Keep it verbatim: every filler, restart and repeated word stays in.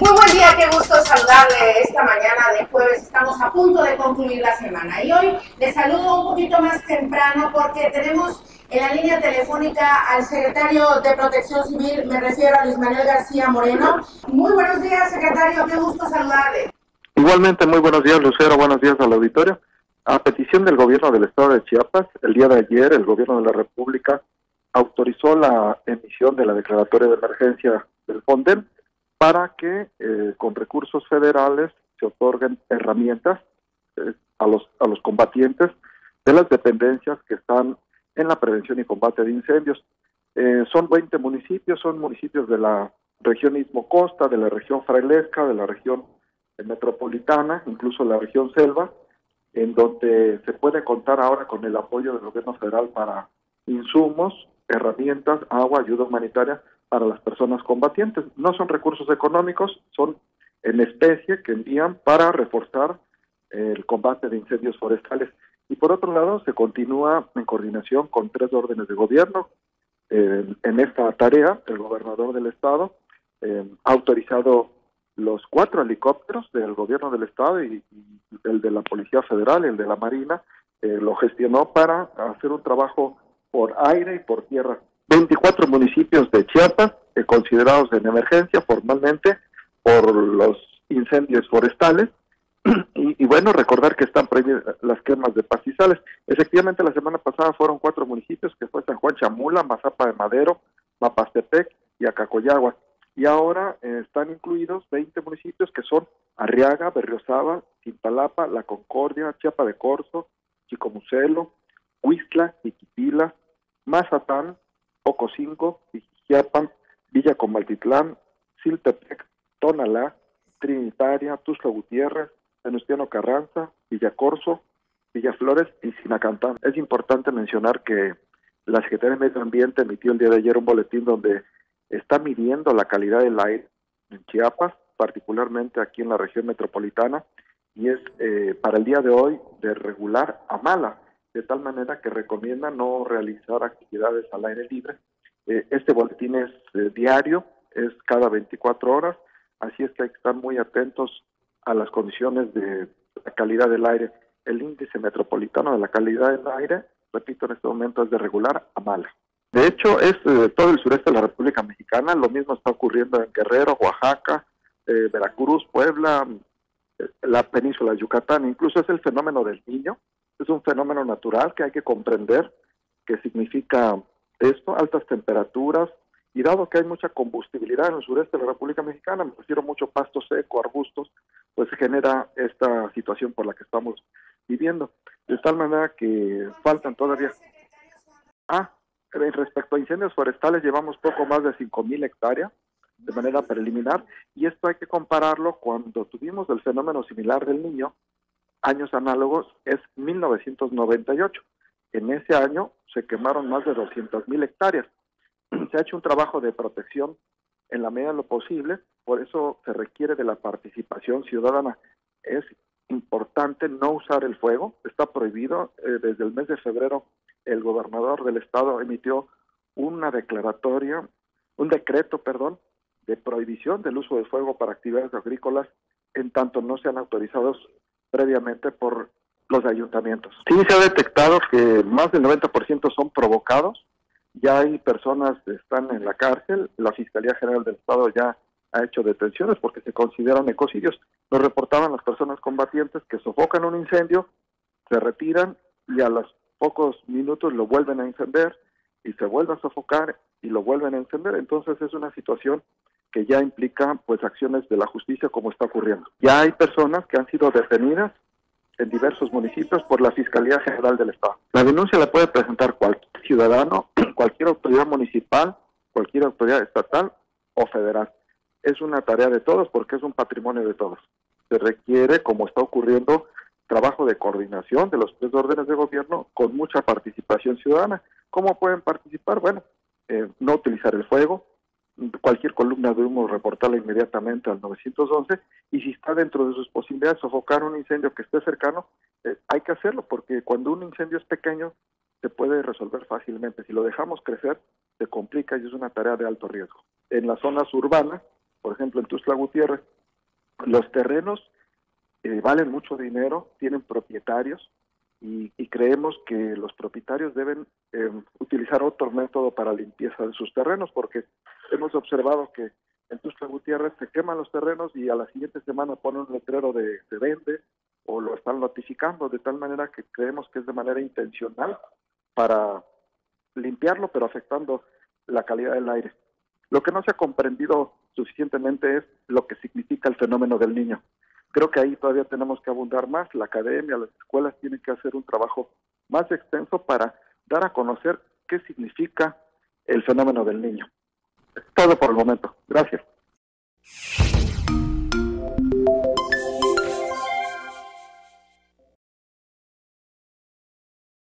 Muy buen día, qué gusto saludarle esta mañana de jueves. Estamos a punto de concluir la semana y hoy le saludo un poquito más temprano porque tenemos en la línea telefónica al secretario de Protección Civil, me refiero a Luis Manuel García Moreno. Muy buenos días, secretario, qué gusto saludarle. Igualmente, muy buenos días, Lucero, buenos días al auditorio. A petición del gobierno del estado de Chiapas, el día de ayer el gobierno de la República autorizó la emisión de la declaratoria de emergencia del FONDEM para que eh, con recursos federales se otorguen herramientas eh, a los a los combatientes de las dependencias que están en la prevención y combate de incendios. Eh, son veinte municipios, son municipios de la región Istmo Costa, de la región Frailesca, de la región metropolitana, incluso la región Selva, en donde se puede contar ahora con el apoyo del gobierno federal para insumos, herramientas, agua, ayuda humanitaria para las personas combatientes. No son recursos económicos, son en especie que envían para reforzar el combate de incendios forestales. Y por otro lado, se continúa en coordinación con tres órdenes de gobierno. Eh, en esta tarea, el gobernador del estado eh, ha autorizado los cuatro helicópteros del gobierno del estado y, y el de la Policía Federal, el de la Marina, eh, lo gestionó para hacer un trabajo por aire y por tierra. veinticuatro municipios de Chiapas eh, considerados en emergencia formalmente por los incendios forestales y, y bueno, recordar que están prohibidas las quemas de pastizales. Efectivamente, la semana pasada fueron cuatro municipios, que fue San Juan Chamula, Mazapa de Madero, Mapastepec y Acacoyagua. Y ahora eh, están incluidos veinte municipios que son Arriaga, Berriozábal, Cintalapa, La Concordia, Chiapa de Corzo, Chicomucelo, Huixtla, Iquipila, Mazatán, Ocosingo, Ijiapan, Villa Comaltitlán, Siltepec, Tonalá, Trinitaria, Tuxtla Gutiérrez, Venustiano Carranza, Villa Corzo, Villaflores y Sinacantán. Es importante mencionar que la Secretaría de Medio Ambiente emitió el día de ayer un boletín donde está midiendo la calidad del aire en Chiapas, particularmente aquí en la región metropolitana, y es eh, para el día de hoy de regular a mala, de tal manera que recomienda no realizar actividades al aire libre. Eh, este boletín es eh, diario, es cada veinticuatro horas, así es que hay que estar muy atentos a las condiciones de la calidad del aire. El índice metropolitano de la calidad del aire, repito, en este momento es de regular a mala. De hecho, es eh, todo el sureste de la República Mexicana, lo mismo está ocurriendo en Guerrero, Oaxaca, eh, Veracruz, Puebla, eh, la península de Yucatán, incluso es el fenómeno del Niño, es un fenómeno natural que hay que comprender qué significa esto, altas temperaturas, y dado que hay mucha combustibilidad en el sureste de la República Mexicana, me refiero mucho pasto seco, arbustos, pues se genera esta situación por la que estamos viviendo, de tal manera que faltan todavía... Ah, respecto a incendios forestales, llevamos poco más de cinco mil hectáreas de manera preliminar, y esto hay que compararlo cuando tuvimos el fenómeno similar del Niño, años análogos, es mil novecientos noventa y ocho. En ese año se quemaron más de doscientas mil hectáreas. Se ha hecho un trabajo de protección en la medida de lo posible, por eso se requiere de la participación ciudadana. Es importante no usar el fuego, está prohibido. Eh, desde el mes de febrero el gobernador del estado emitió una declaratoria, un decreto, perdón, de prohibición del uso de fuego para actividades agrícolas en tanto no sean autorizados previamente por los ayuntamientos. Sí se ha detectado que más del noventa por ciento son provocados, ya hay personas que están en la cárcel, la Fiscalía General del Estado ya ha hecho detenciones porque se consideran ecocidios. Nos reportaban las personas combatientes que sofocan un incendio, se retiran y a los pocos minutos lo vuelven a encender y se vuelve a sofocar y lo vuelven a encender. Entonces es una situación que ya implica pues acciones de la justicia como está ocurriendo. Ya hay personas que han sido detenidas en diversos municipios por la Fiscalía General del Estado. La denuncia la puede presentar cualquier ciudadano, cualquier autoridad municipal, cualquier autoridad estatal o federal. Es una tarea de todos porque es un patrimonio de todos. Se requiere, como está ocurriendo, trabajo de coordinación de los tres órdenes de gobierno con mucha participación ciudadana. ¿Cómo pueden participar? Bueno, eh, no utilizar el fuego, cualquier columna de humo reportarla inmediatamente al nueve once, y si está dentro de sus posibilidades sofocar un incendio que esté cercano, eh, hay que hacerlo, porque cuando un incendio es pequeño se puede resolver fácilmente. Si lo dejamos crecer, se complica y es una tarea de alto riesgo. En las zonas urbanas Por ejemplo, en Tuxtla Gutiérrez, los terrenos eh, valen mucho dinero, tienen propietarios, y, y creemos que los propietarios deben eh, utilizar otro método para limpieza de sus terrenos, porque hemos observado que en Tuxtla Gutiérrez se queman los terrenos y a la siguiente semana ponen un letrero de se vende o lo están notificando, de tal manera que creemos que es de manera intencional para limpiarlo, pero afectando la calidad del aire. Lo que no se ha comprendido suficientemente es lo que significa el fenómeno del niño. Creo que ahí todavía tenemos que abundar más. La academia, las escuelas tienen que hacer un trabajo más extenso para dar a conocer qué significa el fenómeno del niño. Es todo por el momento. Gracias.